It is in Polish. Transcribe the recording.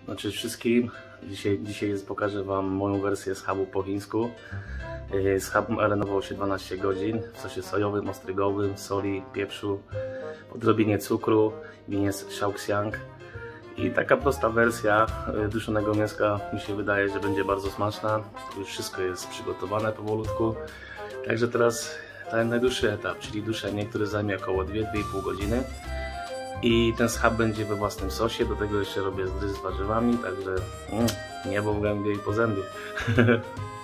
Znaczy wszystkim. Dzisiaj pokażę Wam moją wersję schabu po chińsku. Schab marynował się 12 godzin w sosie sojowym, ostrygowym, soli, pieprzu, odrobinie cukru, winie Shaoxiang. I taka prosta wersja duszonego mięska mi się wydaje, że będzie bardzo smaczna. Już wszystko jest przygotowane powolutku. Także teraz ten najdłuższy etap, czyli duszenie, który zajmie około 2–2,5 godziny. I ten schab będzie we własnym sosie, do tego jeszcze robię zdry z warzywami, także niebo w gębie i po zębie.